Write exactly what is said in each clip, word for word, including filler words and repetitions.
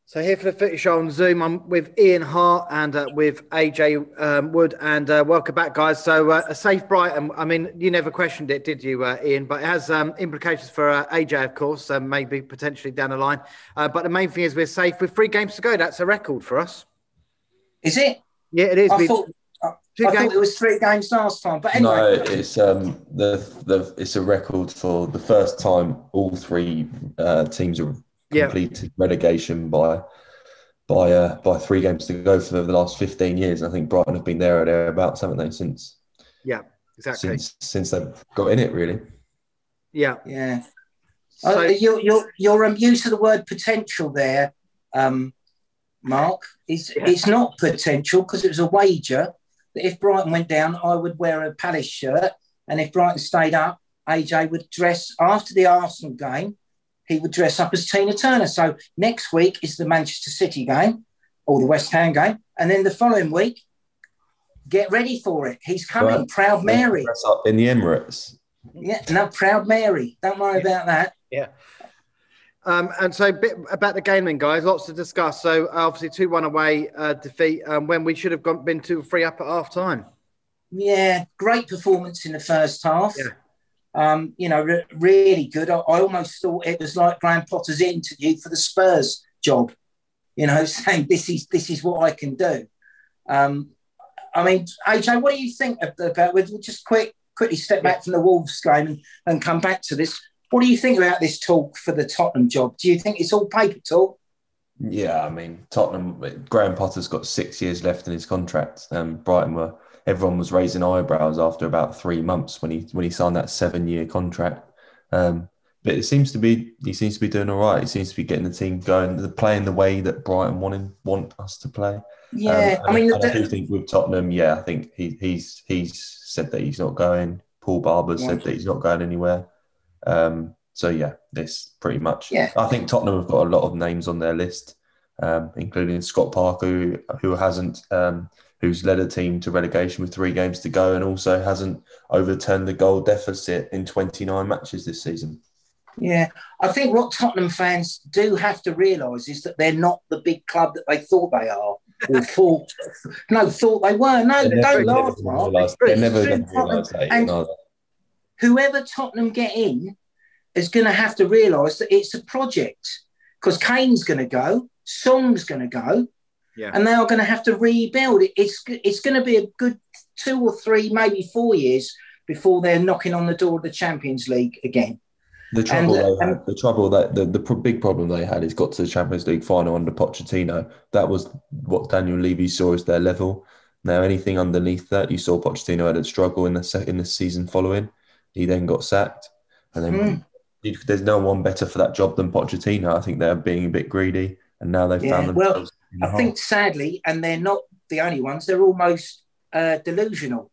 So here for the Footie Show on Zoom, I'm with Ian Hart and uh, with A J um, Wood, and uh, welcome back, guys. So uh, a safe Brighton. I mean, you never questioned it, did you, uh, Ian? But it has um, implications for uh, A J, of course, um, maybe potentially down the line. Uh, but the main thing is we're safe with three games to go. That's a record for us. Is it? Yeah, it is. I We've, thought I, I thought it was three games last time, but anyway. No, it's um the the it's a record for the first time all three uh, teams have completed yeah. relegation by by uh, by three games to go for the last fifteen years. I think Brighton have been there or thereabouts, haven't they? Since yeah, exactly. Since since they've got in it, really. Yeah, yeah. So, uh, you're you're you're um, used to the word potential there, um, Mark. It's yeah. it's not potential because it was a wager that if Brighton went down, I would wear a Palace shirt, and if Brighton stayed up, A J would dress after the Arsenal game. He would dress up as Tina Turner. So next week is the Manchester City game or the West Ham game. And then the following week, get ready for it. He's coming, well, Proud Mary. Dress up in the Emirates. Yeah, no, Proud Mary. Don't worry yeah. about that. Yeah. Um, and so a bit about the game then, guys, lots to discuss. So obviously two one away uh, defeat um, when we should have gone, been two three up at half time. Yeah, great performance in the first half. Yeah. Um, you know, re- really good. I, I almost thought it was like Graham Potter's interview for the Spurs job, you know, saying this is this is what I can do. Um, I mean, A J, what do you think about? We'll just quick quickly step back from the Wolves game and, and come back to this. What do you think about this talk for the Tottenham job? Do you think it's all paper talk? Yeah, I mean, Tottenham. Graham Potter's got six years left in his contract. Um, Brighton were. Everyone was raising eyebrows after about three months when he when he signed that seven-year contract. Um, but it seems to be he seems to be doing all right. He seems to be getting the team going, playing the way that Brighton wanted want us to play. Yeah, um, I mean, and the, I do think with Tottenham, yeah, I think he he's he's said that he's not going. Paul Barber yeah. said that he's not going anywhere. Um, so yeah, this pretty much. Yeah. I think Tottenham have got a lot of names on their list, um, including Scott Parker, who, who hasn't. Um, who's led a team to relegation with three games to go and also hasn't overturned the goal deficit in twenty-nine matches this season. Yeah, I think what Tottenham fans do have to realise is that they're not the big club that they thought they are or thought, no, thought they were. No, they don't laugh, Mark. They're never going to realise that. And whoever Tottenham get in is going to have to realise that it's a project because Kane's going to go, Song's going to go, yeah. and they are going to have to rebuild. It's it's going to be a good two or three, maybe four years before they're knocking on the door of the Champions League again. The trouble, and, they uh, had, the trouble that the, the big problem they had is got to the Champions League final under Pochettino. That was what Daniel Levy saw as their level. Now, anything underneath that, you saw Pochettino had a struggle in the se- in the season following. He then got sacked, and then mm. you, there's no one better for that job than Pochettino. I think they're being a bit greedy, and now they've yeah, found themselves. Well, I think sadly, and they're not the only ones. They're almost uh, delusional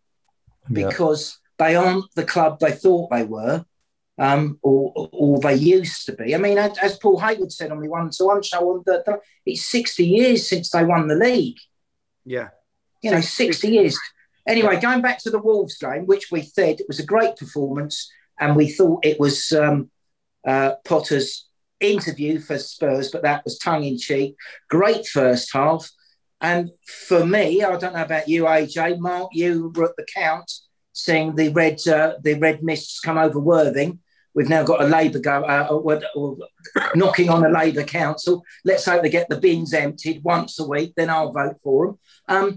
because yeah. they aren't the club they thought they were. Um, or, or they used to be. I mean, as, as Paul Hayward said on the one to one show, on the, the, it's sixty years since they won the league. Yeah, you know, sixty years. Anyway, going back to the Wolves game, which we said it was a great performance, and we thought it was um, uh, Potter's interview for Spurs, but that was tongue in cheek. Great first half, and for me, I don't know about you, A J, Mark, you were at the count, seeing the red uh, the red mists come over Worthing. We've now got a Labour go uh, or, or knocking on a Labour council. Let's hope they get the bins emptied once a week. Then I'll vote for them. Um,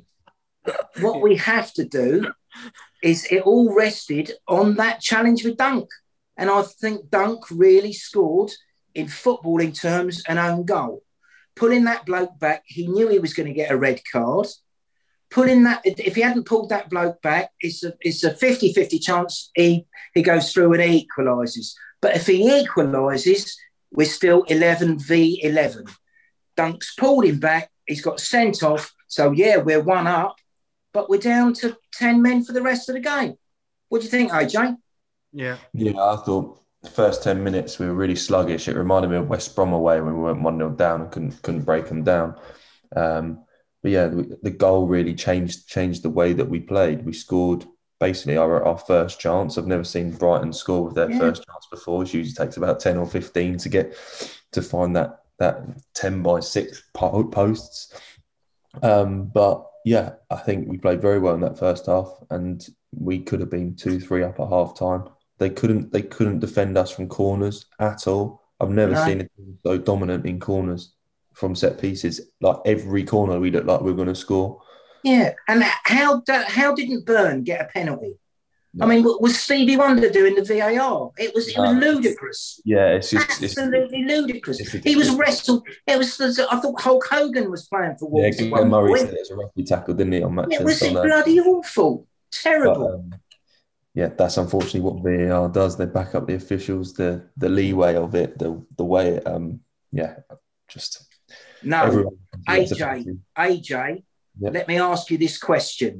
what we have to do is it all rested on that challenge with Dunk, and I think Dunk really scored in footballing terms an own goal. Pulling that bloke back, he knew he was going to get a red card. Pulling that, if he hadn't pulled that bloke back, it's a it's a fifty-fifty chance he, he goes through and he equalises. But if he equalises, we're still eleven v eleven. Dunk's pulled him back, he's got sent off. So, yeah, we're one up, but we're down to ten men for the rest of the game. What do you think, A J? Yeah. Yeah, I thought the first ten minutes we were really sluggish. It reminded me of West Brom away when we went one nil down and couldn't, couldn't break them down. Um But yeah, the, the goal really changed changed the way that we played. We scored basically our, our first chance. I've never seen Brighton score with their yeah. first chance before. It usually takes about ten or fifteen to get to find that that ten by six posts. Um, but yeah, I think we played very well in that first half, and we could have been two, three up at half time. They couldn't, they couldn't defend us from corners at all. I've never no. seen a team so dominant in corners from set pieces. Like every corner, we looked like we were going to score. Yeah, and how how didn't Byrne get a penalty? No. I mean, was Stevie Wonder doing the V A R? It was it was no. ludicrous. Yeah, it's just absolutely it's, ludicrous. It's, it's, he was wrestled. It was. I thought Hulk Hogan was playing for Wolves. Yeah, Glenn Murray said it was a rugby tackle, didn't he? On match. It was bloody awful, terrible. But, um, yeah, that's unfortunately what V A R does. They back up the officials, the the leeway of it, the the way. It, um, yeah, just no. A J, A J. Yep. Let me ask you this question.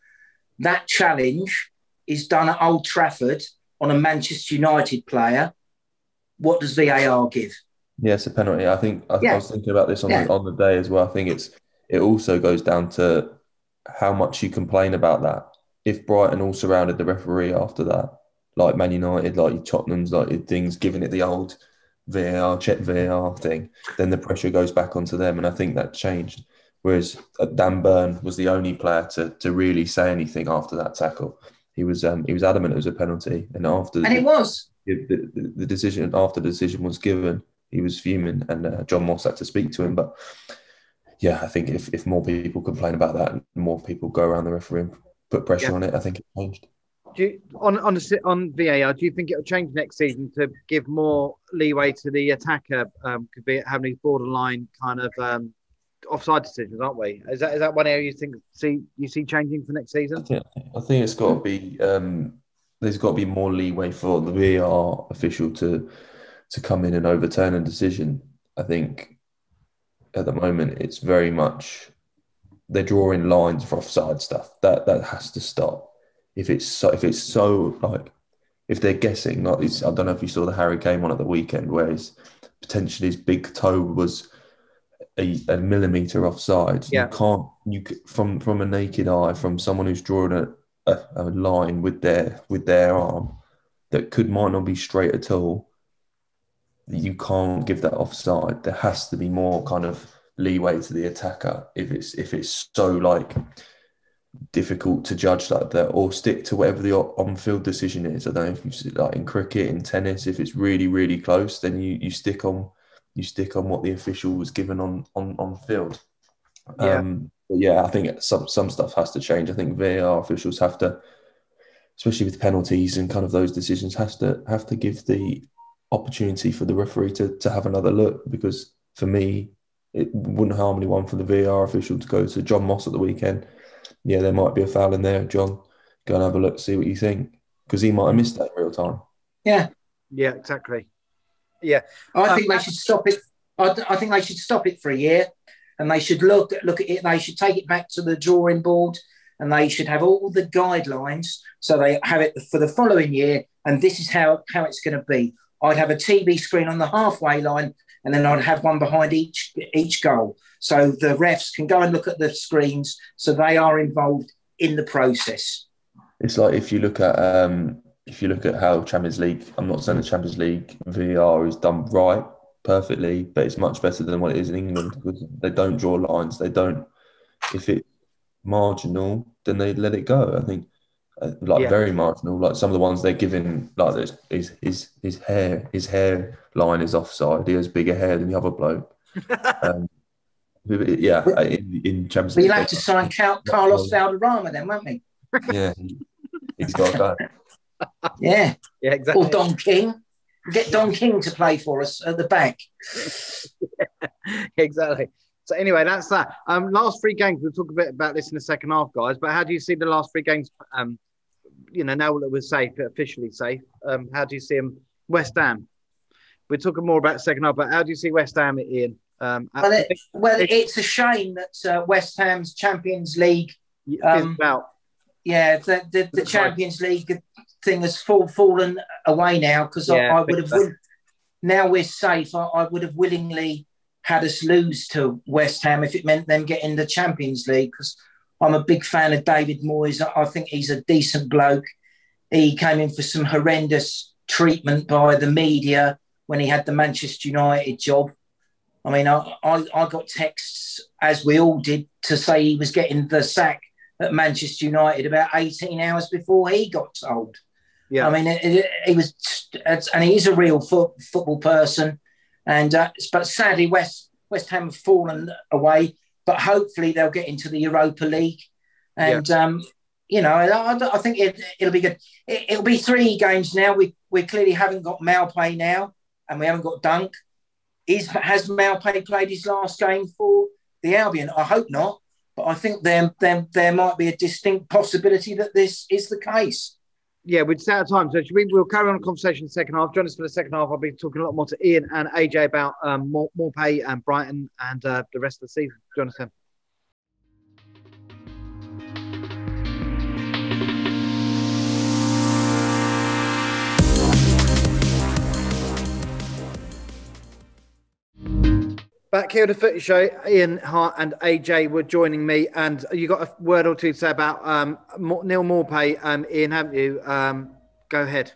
That challenge is done at Old Trafford on a Manchester United player. What does V A R give? Yeah, it's a penalty. I think I, yeah. I was thinking about this on, yeah. the, on the day as well. I think it's it also goes down to how much you complain about that. If Brighton all surrounded the referee after that, like Man United, like Tottenham's, like things, giving it the old V A R, check V A R thing, then the pressure goes back onto them. And I think that changed. Whereas Dan Byrne was the only player to to really say anything after that tackle. He was um, he was adamant it was a penalty, and after and the, it was the, the, the decision after the decision was given, he was fuming, and uh, John Moss had to speak to him. But yeah, I think if, if more people complain about that, and more people go around the referee and put pressure yeah. on it, I think it changed. Do you, on on on V A R, do you think it will change next season to give more leeway to the attacker? Um, could be having these borderline kind of um, offside decisions, aren't we? Is that is that one area you think see you see changing for next season? I think, I think it's got to be um, there's got to be more leeway for the V A R official to to come in and overturn a decision. I think at the moment it's very much they're drawing lines for offside stuff. That that has to stop. If it's so, if it's so like if they're guessing, like it's, I don't know if you saw the Harry Kane one at the weekend where his potentially his big toe was A, a millimetre offside. Yeah. You can't you from from a naked eye, from someone who's drawing a, a, a line with their with their arm that could might not be straight at all. You can't give that offside. There has to be more kind of leeway to the attacker if it's if it's so like difficult to judge like that, or stick to whatever the on-field decision is. I don't know if you see like in cricket, in tennis, if it's really really close, then you you stick on. You stick on what the official was given on on, on field. Yeah. Um, but yeah, I think some some stuff has to change. I think V A R officials have to, especially with penalties and kind of those decisions, has to have to give the opportunity for the referee to to have another look. Because for me, it wouldn't harm anyone for the V A R official to go to John Moss at the weekend. Yeah, there might be a foul in there, John. Go and have a look, see what you think, because he might have missed that in real time. Yeah. Yeah, exactly. Yeah, I think um, they should stop it. I, I think they should stop it for a year, and they should look look at it. They should take it back to the drawing board, and they should have all the guidelines so they have it for the following year. And this is how how it's going to be. I'd have a T V screen on the halfway line, and then I'd have one behind each each goal, so the refs can go and look at the screens, so they are involved in the process. It's like if you look at. Um... If you look at how Champions League, I'm not saying the Champions League V A R is done right, perfectly, but it's much better than what it is in England because they don't draw lines. They don't, if it's marginal, then they let it go. I think, uh, like yeah. very marginal, like some of the ones they're giving, like this, his, his, his hair, his hair line is offside. He has bigger hair than the other bloke. um, yeah, in, in Champions League. We'll have to sign Carlos Valderrama then, won't we? Yeah, he's got to go. Yeah, yeah, exactly. Or Don King. Get Don King to play for us at the back. Yeah, exactly. So anyway, that's that. Um, last three games. We'll talk a bit about this in the second half, guys. But how do you see the last three games? Um, you know, now that we're safe, officially safe. Um, how do you see them? West Ham. We're talking more about second half, but how do you see West Ham, Ian? Um, well, it, well, it's a shame that uh, West Ham's Champions League. Um, out. Yeah, the the, the Champions League thing has fall, fallen away now because yeah, I, I would have will, now we're safe. I, I would have willingly had us lose to West Ham if it meant them getting the Champions League, because I'm a big fan of David Moyes. I think he's a decent bloke. He came in for some horrendous treatment by the media when he had the Manchester United job. I mean, I, I, I got texts, as we all did, to say he was getting the sack at Manchester United about eighteen hours before he got told. Yeah. I mean, it, it, he was, and he is a real foot, football person. And uh, but sadly, West West Ham have fallen away. But hopefully, they'll get into the Europa League. And yeah. um, you know, I, I think it, it'll be good. It, it'll be three games now. We we clearly haven't got Maupay now, and we haven't got Dunk. Is has Maupay played his last game for the Albion? I hope not. But I think there, there, there might be a distinct possibility that this is the case. Yeah, we're just out of time. So should we, we'll carry on the conversation in the second half. Join us for the second half. I'll be talking a lot more to Ian and A J about um, Maupay and Brighton and uh, the rest of the season. Join us then. Back here at the Footie Show, Ian, Hart and A J were joining me, and you got a word or two to say about um, Neal Maupay, um, Ian, haven't you? Um, go ahead.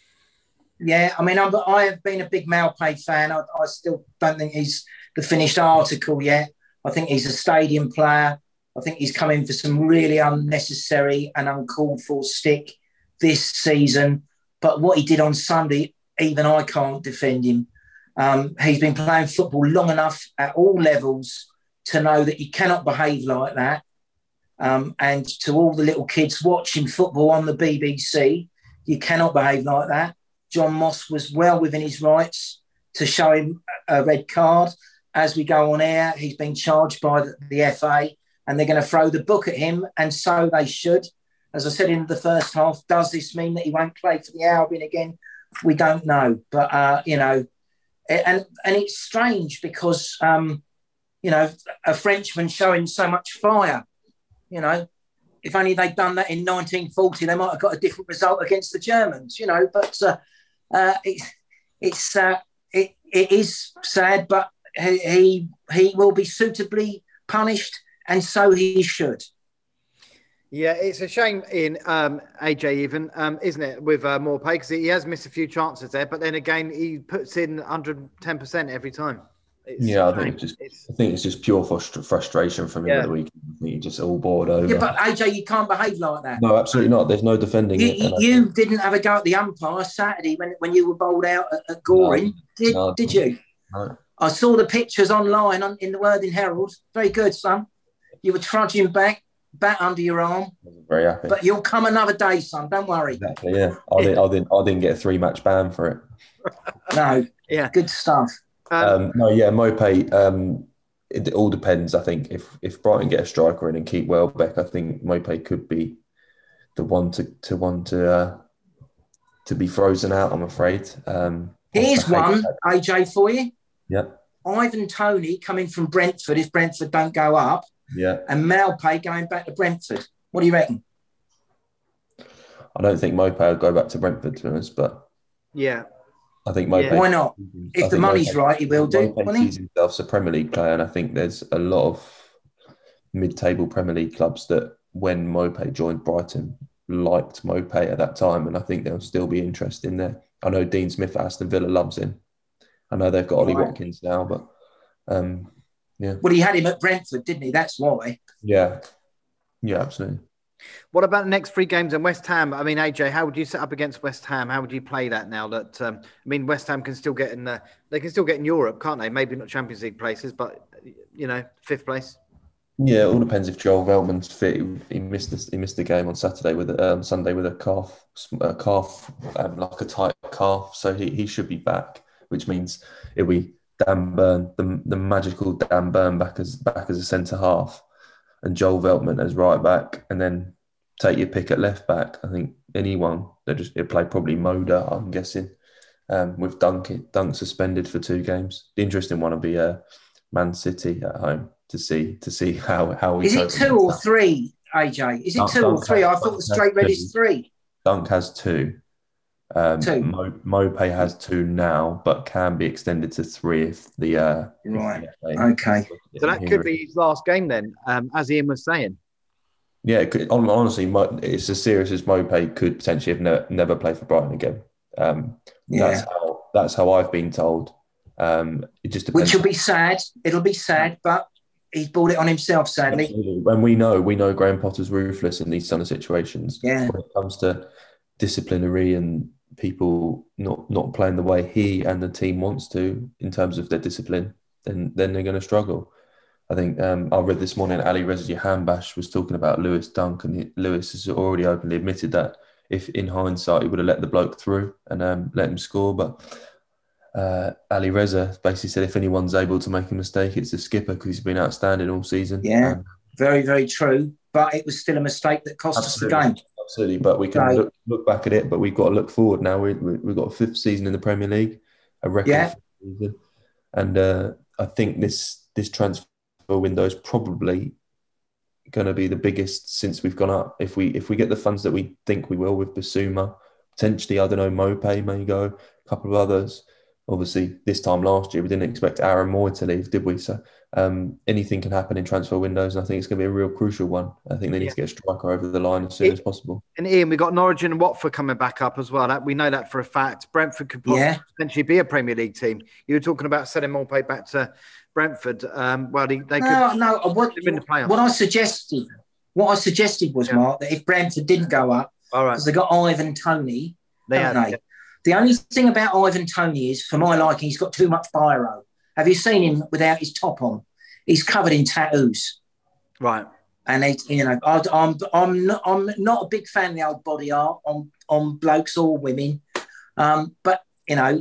Yeah, I mean, I'm, I have been a big Maupay fan. I, I still don't think he's the finished article yet. I think he's a stadium player. I think he's come in for some really unnecessary and uncalled for stick this season. But what he did on Sunday, even I can't defend him. Um, he's been playing football long enough at all levels to know that you cannot behave like that. Um, and to all the little kids watching football on the B B C, you cannot behave like that. John Moss was well within his rights to show him a red card. As we go on air, he's been charged by the, the F A, and they're going to throw the book at him, and so they should. As I said in the first half, does this mean that he won't play for the Albion again? We don't know. But, uh, you know, And and it's strange because, um, you know, a Frenchman showing so much fire, you know, if only they'd done that in nineteen forty, they might have got a different result against the Germans, you know. But uh, uh, it, it's uh, it it is sad, but he, he he will be suitably punished, and so he should. Yeah, it's a shame in um, A J even, um, isn't it, with uh, Maupay, because he has missed a few chances there, but then again, he puts in one hundred ten percent every time. It's yeah, I think, it's just, it's, I think it's just pure frust- frustration from him yeah. at the weekend. I think he just all bored over. Yeah, but A J, you can't behave like that. No, absolutely not. There's no defending you, it. You think... didn't have a go at the umpire Saturday when, when you were bowled out at, at Goring, no, did, no, did you? No. I saw the pictures online on, in the Worthing Herald. Very good, son. You were trudging back. Bat under your arm, very happy. But you'll come another day, son. Don't worry. Exactly. Yeah, I didn't. I didn't. I didn't get a three-match ban for it. No. Yeah. Good stuff. Um, um, no. Yeah. Maupay. Um, it, it all depends. I think if if Brighton get a striker in and keep Welbeck, I think Maupay could be the one to to one to uh, to be frozen out. I'm afraid. Um, Here's one, A J, for you. Yeah. Ivan Toney coming from Brentford. If Brentford don't go up. Yeah. And Maupay going back to Brentford. What do you reckon? I don't think Maupay will go back to Brentford, to be honest, but yeah, I think Maupay. Yeah. Why not? If I the money's Maupay, right, he will do. Maupay sees himself as a Premier League player, and I think there's a lot of mid-table Premier League clubs that, when Maupay joined Brighton, liked Maupay at that time, and I think there'll still be interest in there. I know Dean Smith at Aston Villa loves him. I know they've got Ollie right. Watkins now, but. Um, Yeah. Well, he had him at Brentford, didn't he? That's why. Yeah. Yeah, absolutely. What about the next three games in West Ham? I mean, A J, how would you set up against West Ham? How would you play that now that, um, I mean, West Ham can still get in the, they can still get in Europe, can't they? Maybe not Champions League places, but, you know, fifth place. Yeah, it all depends if Joel Veltman's fit. He missed the, he missed the game on Saturday with um, Sunday with a calf, a calf, um, like a tight calf. So he, he should be back, which means it'll be Dan Burn, the the magical Dan Burn back as back as a centre half, and Joel Veltman as right back, and then take your pick at left back. I think anyone they just they play probably Moda, I'm guessing, um, with Dunk Dunk suspended for two games. The interesting one will be uh, Man City at home to see to see how how we. Is it two or three, A J? Is it Dunk, two Dunk or three? Has, I thought the straight red is three. Dunk has two. Um, two. Mo, Maupay has two now, but can be extended to three if the uh, right. If the okay. So that could be his last game then, um, as Ian was saying. Yeah, it could, honestly, it's as serious as Maupay could potentially have ne- never play for Brighton again. Um, yeah. That's how that's how I've been told. Um, it just depends. Which will be sad. It'll be sad, but he's brought it on himself, sadly. Absolutely. And we know, we know Graham Potter's ruthless in these kind of situations. Yeah. When it comes to disciplinary and people not not playing the way he and the team wants to in terms of their discipline, then then they're going to struggle. I think um, I read this morning Ali Reza Jahanbash was talking about Lewis Dunk, and he, Lewis has already openly admitted that if in hindsight he would have let the bloke through and um, let him score, but uh, Ali Reza basically said if anyone's able to make a mistake, it's the skipper because he's been outstanding all season. Yeah, um, very, very true. But it was still a mistake that cost absolutely, us the game. Absolutely, but we can so, look, look back at it, but we've got to look forward now. We, we, we've got a fifth season in the Premier League, a record yeah. season, and uh, I think this this transfer window is probably going to be the biggest since we've gone up. If we if we get the funds that we think we will with Basuma, potentially, I don't know, Maupay may go, a couple of others. Obviously, this time last year, we didn't expect Aaron Moore to leave, did we? So um, anything can happen in transfer windows, and I think it's going to be a real crucial one. I think they need yeah. to get a striker over the line as soon it, as possible. And Ian, we've got Norwich and Watford coming back up as well. That, we know that for a fact. Brentford could yeah. potentially be a Premier League team. You were talking about sending Maupay back to Brentford. Um, well, they, they no, could no. What, what I suggested, what I suggested was, yeah. Mark, that if Brentford didn't go up, because they got Ivan Toney, they haven't have, they? Yeah. The only thing about Ivan Toney is, for my liking, he's got too much biro. Have you seen him without his top on? He's covered in tattoos. Right. And, they, you know, I, I'm I'm not, I'm not a big fan of the old body art on, on blokes or women. Um, but, you know,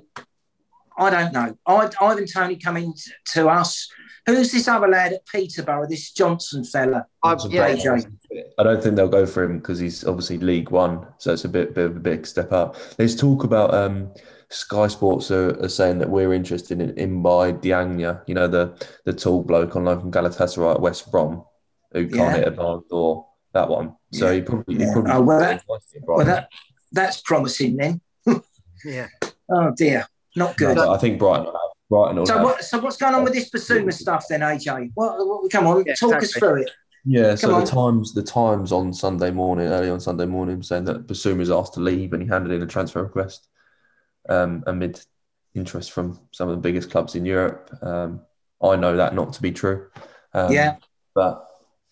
I don't know. I, Ivan Toney coming to us. Who's this other lad at Peterborough, this Johnson fella? I, yeah, A J. I don't think they'll go for him because he's obviously League One, so it's a bit, bit of a big step up. There's talk about um, Sky Sports are, are saying that we're interested in Imbai Diagne, you know, the the tall bloke on loan from Galatasaray at West Brom, who can't yeah. hit a barn door, that one. So yeah. he probably... Yeah. He probably oh, well, that, well that, that's promising then. yeah. Oh, dear. Not good. No, I think Brighton... Brighton so, what, so what's going on with this Basuma stuff then, A J? What, what, come on, yeah, talk exactly. us through it. Yeah, come so on. the Times the Times on Sunday morning, early on Sunday morning, saying that Basuma is asked to leave and he handed in a transfer request um, amid interest from some of the biggest clubs in Europe. Um, I know that not to be true. Um, yeah. But,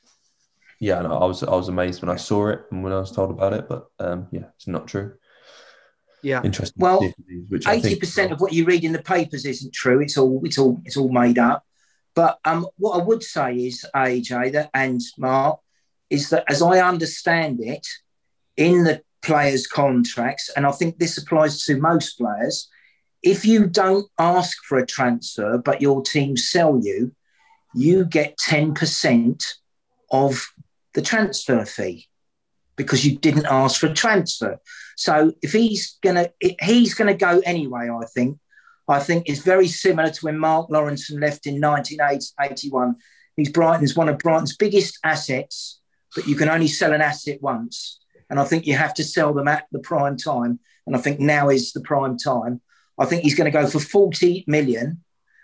yeah, no, I was I was amazed when I saw it and when I was told about it, but, um, yeah, it's not true. Yeah. Interesting. Well, eighty percent of what you read in the papers isn't true. It's all it's all it's all made up. But um, what I would say is, A J, that and Mark, is that as I understand it, in the players' contracts, and I think this applies to most players, if you don't ask for a transfer but your team sell you, you get ten percent of the transfer fee because you didn't ask for a transfer. So if he's gonna, he's gonna go anyway. I think. I think it's very similar to when Mark Lawrenson left in nineteen eighty-one. He's Brighton's one of Brighton's biggest assets, but you can only sell an asset once, and I think you have to sell them at the prime time. And I think now is the prime time. I think he's going to go for forty million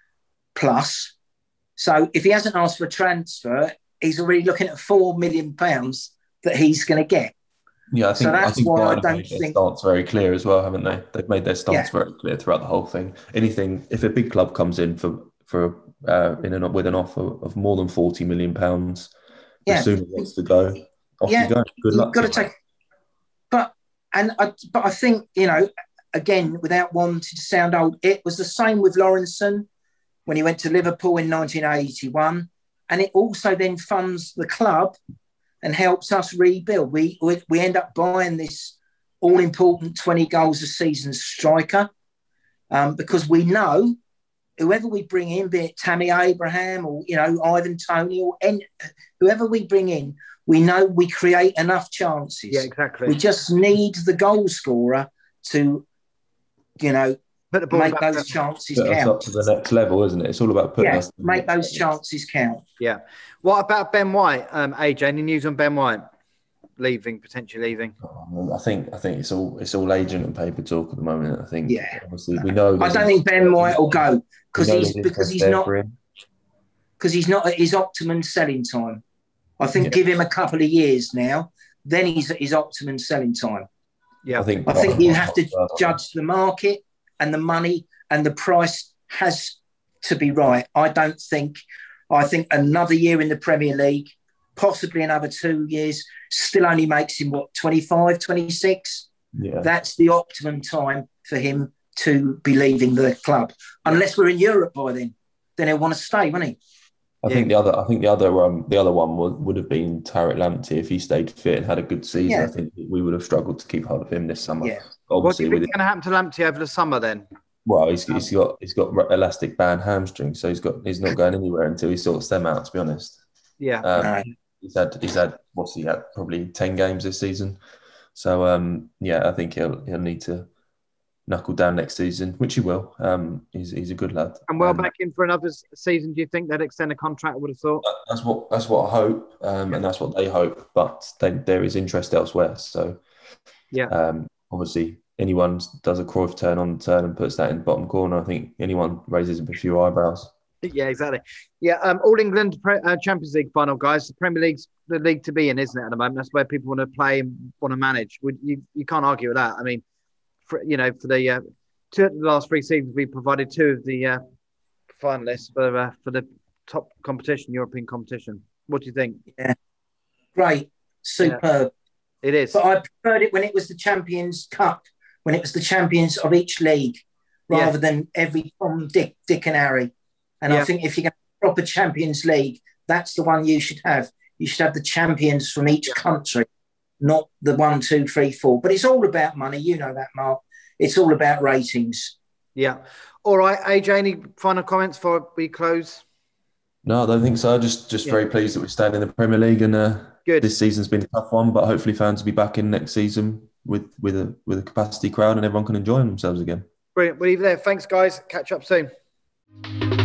plus. So if he hasn't asked for a transfer, he's already looking at four million pounds that he's going to get. Yeah, I think, so that's I think why Brighton I don't made think their stance very clear as well, haven't they? They've made their stance yeah. very clear throughout the whole thing. Anything, if a big club comes in for for uh, in an, with an offer of more than forty million pounds, yeah. as soon as wants to go, off yeah. you go. Good luck. Got to take, but and I, but I think you know, again, without wanting to sound old, it was the same with Lawrenson when he went to Liverpool in nineteen eighty-one, and it also then funds the club and helps us rebuild. We, we we end up buying this all-important twenty goals a season striker um, because we know whoever we bring in, be it Tammy Abraham or, you know, Ivan Toney or any, whoever we bring in, we know we create enough chances. Yeah, exactly. We just need the goal scorer to, you know, Put the ball make those up. chances Put count. us up to the next level, isn't it? It's all about putting yeah, us to the make next those level. chances count. Yeah. What about Ben White, um, A J? Any news on Ben White leaving, potentially leaving? I think I think it's all it's all agent and paper talk at the moment. I think. Yeah. Obviously, we know. I don't think Ben White will go because he's there's because he's there not for him. because he's not at his optimum selling time. I think Yeah. give him a couple of years now, then he's at his optimum selling time. Yeah, I think I think you have to judge the market and the money and the price has to be right. I don't think, I think another year in the Premier League, possibly another two years, still only makes him, what, twenty-five, twenty-six? Yeah. That's the optimum time for him to be leaving the club. Unless we're in Europe by then. Then he'll want to stay, won't he? I yeah. think the other, I think the other, um, the other one would, would have been Tariq Lamptey if he stayed fit and had a good season. Yeah. I think we would have struggled to keep hold of him this summer. Yeah. Obviously, what do you think's going to happen to Lamptey over the summer then? Well, he's, he's got he's got elastic band hamstring, so he's got he's not going anywhere until he sorts them out. To be honest, yeah. Um, no. He's had he's had what's he had probably ten games this season, so um, yeah, I think he'll he'll need to knuckle down next season, which he will. Um, he's he's a good lad. And well um, back in for another season. Do you think they'd extend a contract? I would have thought. That's what that's what I hope, um, and that's what they hope. But they, there is interest elsewhere. So yeah, um, obviously anyone does a Cruyff turn on turn and puts that in the bottom corner, I think anyone raises a few eyebrows. Yeah, exactly. Yeah, um, All England uh, Champions League final, guys. The Premier League's the league to be in, isn't it? At the moment, that's where people want to play and want to manage. You you can't argue with that. I mean. For, you know, for the uh, two of the last three seasons, we provided two of the uh, finalists for uh, for the top competition, European competition. What do you think? Yeah, great, superb. Yeah. It is. But I preferred it when it was the Champions Cup, when it was the champions of each league, rather yeah. than every Tom, Dick, Dick and Harry. And yeah. I think if you're going to have a proper Champions League, that's the one you should have. You should have the champions from each country. Not the one, two, three, four. But it's all about money. You know that, Mark. It's all about ratings. Yeah. All right, A J, any final comments before we close? No, I don't think so. Just just yeah. very pleased that we're staying in the Premier League. And uh, Good. This season's been a tough one, but hopefully fans will be back in next season with, with, a, with a capacity crowd and everyone can enjoy themselves again. Brilliant. We'll leave it there. Thanks, guys. Catch up soon.